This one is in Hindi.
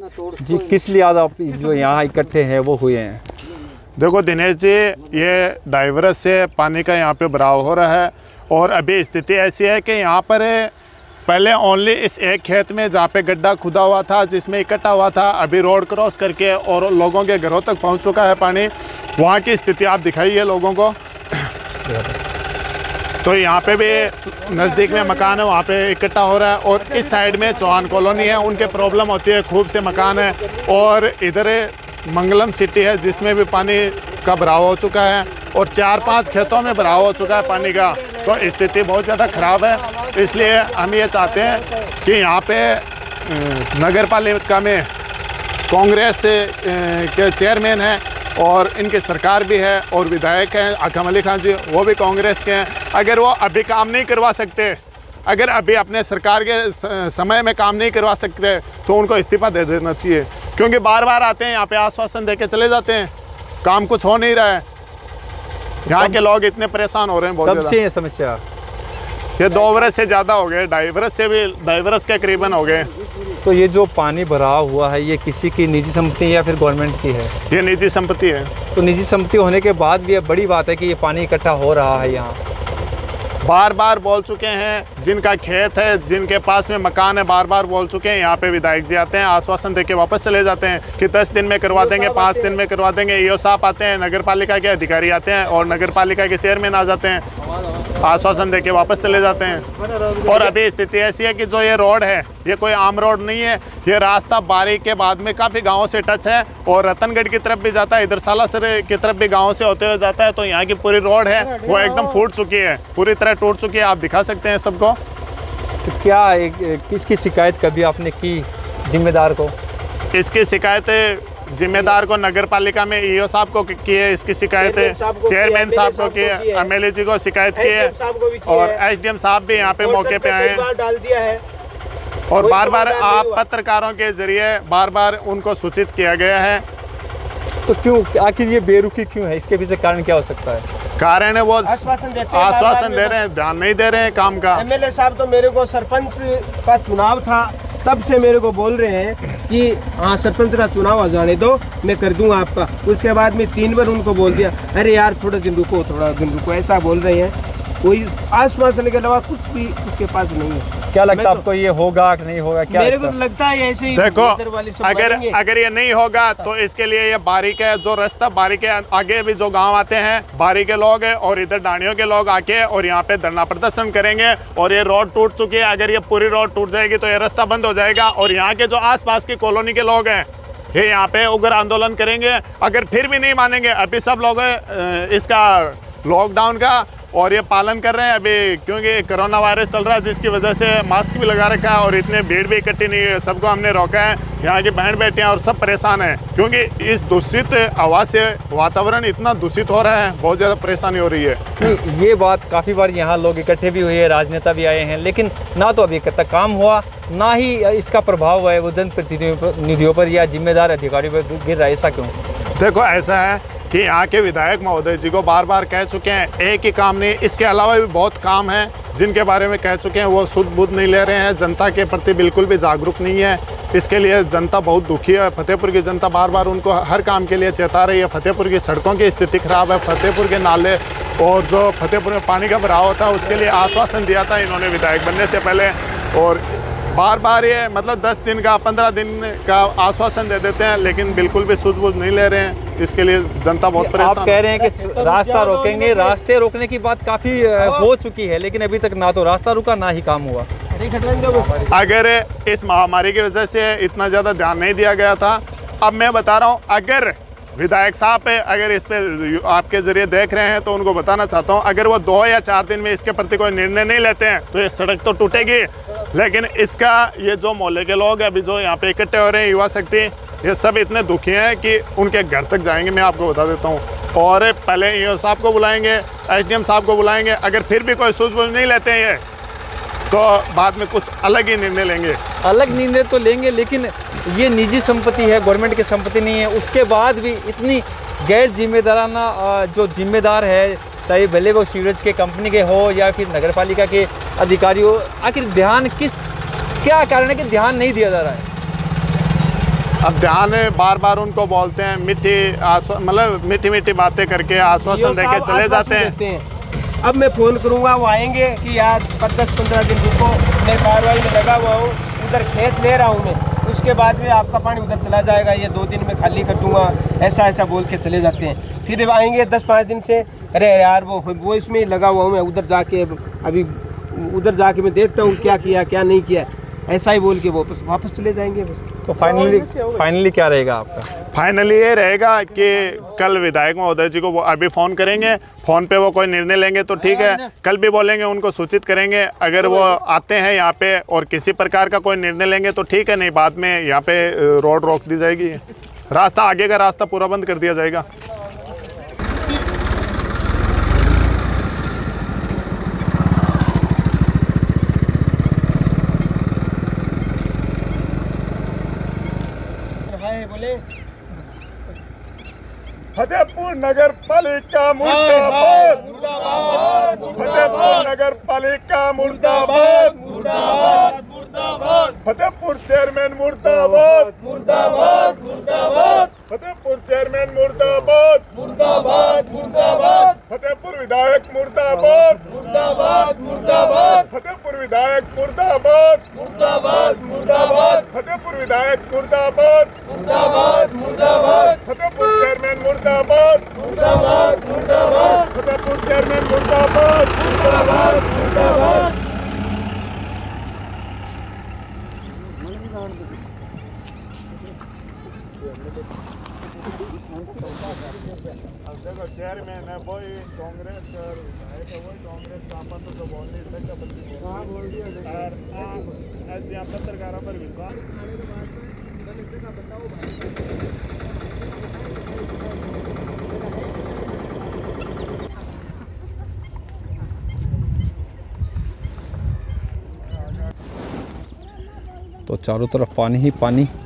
जी, किस लिए आज आप जो यहाँ इकट्ठे हैं वो हुए हैं? देखो दिनेश जी, ये डाइवर्स से पानी का यहाँ पे भराव हो रहा है और अभी स्थिति ऐसी है कि यहाँ पर पहले ओनली इस एक खेत में जहाँ पे गड्ढा खुदा हुआ था जिसमें इकट्ठा हुआ था, अभी रोड क्रॉस करके और लोगों के घरों तक पहुँच चुका है पानी। वहाँ की स्थिति आप दिखाइए लोगों को। तो यहाँ पे भी नज़दीक में मकान है, वहाँ पे इकट्ठा हो रहा है और इस साइड में चौहान कॉलोनी है, उनके प्रॉब्लम होती है, खूब से मकान है। और इधर मंगलम सिटी है जिसमें भी पानी का भराव हो चुका है और 4-5 खेतों में भराव हो चुका है पानी का। तो स्थिति बहुत ज़्यादा ख़राब है। इसलिए हम ये चाहते हैं कि यहाँ पे नगर पालिका में कांग्रेस के चेयरमैन हैं और इनकी सरकार भी है और विधायक हैं अकम अली खान जी, वो भी कांग्रेस के हैं। अगर वो अभी काम नहीं करवा सकते, अगर अभी अपने सरकार के समय में काम नहीं करवा सकते तो उनको इस्तीफा दे देना चाहिए, क्योंकि बार बार आते हैं यहाँ पे आश्वासन दे के चले जाते हैं, काम कुछ हो नहीं रहा है। यहाँ के लोग इतने परेशान हो रहे हैं बहुत। कब से ये समस्या? ये 2 वर्ष से ज़्यादा हो गए, 2.5 वर्ष से भी 2.5 वर्ष के करीबन हो गए। तो ये जो पानी भराव हुआ है ये किसी की निजी संपत्ति है या फिर गवर्नमेंट की है? ये निजी संपत्ति है। तो निजी संपत्ति होने के बाद भी ये बड़ी बात है कि ये पानी इकट्ठा हो रहा है यहाँ। बार बार बोल चुके हैं, जिनका खेत है, जिनके पास में मकान है, बार बार बोल चुके हैं। यहाँ पे विधायक जी आते हैं, आश्वासन देके वापस चले जाते हैं कि 10 दिन में करवा देंगे, 5 दिन में करवा देंगे। ईओ साहब आते हैं, नगर पालिका के अधिकारी आते हैं और नगर पालिका के चेयरमैन आ जाते हैं, आश्वासन देके वापस चले जाते हैं। और अभी स्थिति ऐसी है कि जो ये रोड है ये कोई आम रोड नहीं है, ये रास्ता बारी के बाद में काफ़ी गाँवों से टच है और रतनगढ़ की तरफ भी जाता है, इधर सालासर की तरफ भी गाँव से होते हुए जाता है। तो यहाँ की पूरी रोड है वो एकदम फूट चुकी है, पूरी तरह टूट चुकी है, आप दिखा सकते हैं सबको। तो क्या किसकी शिकायत कभी आपने की जिम्मेदार को? इसकी शिकायत जिम्मेदार को नगर पालिका में ईओ साहब को की है, इसकी शिकायत है चेयरमैन साहब को की है, एमएलए जी को शिकायत की है और एसडीएम साहब भी यहाँ पे मौके पे आए हैं और बार बार आप पत्रकारों के जरिए बार बार उनको सूचित किया गया है। तो क्यों, आखिर ये बेरुखी क्यों है? इसके पीछे कारण क्या हो सकता है? कारण है वो आश्वासन दे रहे हैं, ध्यान नहीं दे रहे हैं काम का। एमएलए साहब तो मेरे को सरपंच का चुनाव था तब से मेरे को बोल रहे हैं कि हाँ सरपंच का चुनाव आ जाने दो, मैं कर दूंगा आपका। उसके बाद में 3 बार उनको बोल दिया, अरे यार थोड़ा दिन रुको, ऐसा बोल रहे हैं। कोई आश्वासन के अलावा कुछ भी उसके पास नहीं है। क्या लगता है आपको, ये होगा कि नहीं होगा? क्या मेरे को तो लगता है ऐसे ही। देखो अगर ये नहीं होगा तो इसके लिए ये बारी के जो रास्ता, बारी के आगे भी जो गांव आते हैं, बारी के लोग हैं और इधर डाणियों के लोग आके और यहाँ पे धरना प्रदर्शन करेंगे। और ये रोड टूट चुकी है, अगर ये पूरी रोड टूट जाएगी तो ये रास्ता बंद हो जाएगा और यहाँ के जो आसपास की कॉलोनी के लोग हैं ये यहाँ पे उग्र आंदोलन करेंगे। अगर फिर भी नहीं मानेंगे, अभी सब लोग इसका लॉकडाउन का और ये पालन कर रहे हैं अभी, क्योंकि कोरोना वायरस चल रहा है जिसकी वजह से मास्क भी लगा रखा है और इतने भीड़ भी इकट्ठी नहीं है। सबको हमने रोका है, यहाँ की बहन बेटियाँ और सब परेशान हैं क्योंकि इस दूषित हवा से वातावरण इतना दूषित हो रहा है, बहुत ज़्यादा परेशानी हो रही है। ये बात काफ़ी बार यहाँ लोग इकट्ठे भी हुए हैं, राजनेता भी आए हैं, लेकिन ना तो अभी तक काम हुआ, ना ही इसका प्रभाव है वो जनप्रतिनिधियों पर या जिम्मेदार अधिकारियों पर गिर रहा है। ऐसा क्यों? देखो ऐसा है कि यहाँ के विधायक महोदय जी को बार बार कह चुके हैं, एक ही काम नहीं, इसके अलावा भी बहुत काम है जिनके बारे में कह चुके हैं, वो सुध बुध नहीं ले रहे हैं, जनता के प्रति बिल्कुल भी जागरूक नहीं है। इसके लिए जनता बहुत दुखी है। फतेहपुर की जनता बार बार उनको हर काम के लिए चेता रही है। फतेहपुर की सड़कों की स्थिति खराब है, फतेहपुर के नाले और जो फतेहपुर में पानी का भराव होता है उसके लिए आश्वासन दिया था इन्होंने विधायक बनने से पहले, और बार बार ये मतलब 10 दिन का 15 दिन का आश्वासन दे देते हैं लेकिन बिल्कुल भी सूझबूझ नहीं ले रहे हैं। इसके लिए जनता बहुत परेशान। आप कह रहे हैं कि रास्ता रोकेंगे, रास्ते रोकने की बात काफ़ी हो चुकी है लेकिन अभी तक ना तो रास्ता रुका ना ही काम हुआ। अगर इस महामारी की वजह से इतना ज़्यादा ध्यान नहीं दिया गया था, अब मैं बता रहा हूँ, अगर विधायक साहब पे अगर इस पे आपके जरिए देख रहे हैं तो उनको बताना चाहता हूँ, अगर वो 2 या 4 दिन में इसके प्रति कोई निर्णय नहीं लेते हैं तो ये सड़क तो टूटेगी। लेकिन इसका ये जो मोहल्ले के लोग अभी जो यहाँ पे इकट्ठे हो रहे हैं, युवा शक्ति, ये सब इतने दुखी हैं कि उनके घर तक जाएंगे, मैं आपको बता देता हूँ। और पहले ईओ साहब को बुलाएंगे, एसडीएम साहब को बुलाएंगे, अगर फिर भी कोई सूझबूझ नहीं लेते हैं ये तो बाद में कुछ अलग ही निर्णय लेंगे। अलग निर्णय तो लेंगे लेकिन ये निजी संपत्ति है, गवर्नमेंट की संपत्ति नहीं है, उसके बाद भी इतनी गैर जिम्मेदाराना जो जिम्मेदार है, चाहे भले वो सीवरेज के कंपनी के हो या फिर नगर पालिका के अधिकारी हो, आखिर ध्यान क्या कारण है कि ध्यान नहीं दिया जा रहा है? अब ध्यान बार बार उनको बोलते हैं, मतलब मीठी मीठी बातें करके आश्वासन देके चले जाते हैं। अब मैं फ़ोन करूंगा, वो आएंगे कि यार 10-15 दिन रुको, मैं कार्रवाई में लगा हुआ हूँ, उधर खेत ले रहा हूँ मैं, उसके बाद में आपका पानी उधर चला जाएगा, ये 2 दिन में खाली कर दूंगा, ऐसा बोल के चले जाते हैं। फिर आएंगे 10-5 दिन से, अरे यार वो इसमें ही लगा हुआ हूँ मैं, उधर जाके अभी उधर जाके मैं देखता हूँ क्या किया क्या नहीं किया, ऐसा ही बोल के वापस चले जाएंगे बस। तो फाइनली क्या रहेगा आपका? फाइनली ये रहेगा कि कल विधायक महोदय जी को वो अभी फ़ोन करेंगे, फ़ोन पे वो कोई निर्णय लेंगे तो ठीक है, कल भी बोलेंगे, उनको सूचित करेंगे। अगर वो आते हैं यहाँ पे और किसी प्रकार का कोई निर्णय लेंगे तो ठीक है, नहीं बाद में यहाँ पे रोड रोक दी जाएगी, रास्ता आगे का रास्ता पूरा बंद कर दिया जाएगा। बोले फतेहपुर नगर पालिका मुर्दाबाद, फतेहपुर नगर पालिका मुर्दाबाद, फतेहपुर चेयरमैन मुर्दाबाद, फतेहपुर चेयरमैन मुर्दाबाद, फतेहपुर विधायक मुर्दाबाद, फतेहपुर विधायक मुर्दाबाद, फतेहपुर विधायक मुर्दाबाद, फतेहपुर चेयरमैन मुर्दाबाद, फतेहपुर चेयरमैन मुर्दाबाद। अब देखो चेयरमैन है वही कांग्रेस और विधायक है वही कांग्रेस का, अपन तो बोल नहीं सकता, बोल दिया ऐसे आप पत्रकारों पर विश्वास। तो चारों तरफ पानी ही पानी।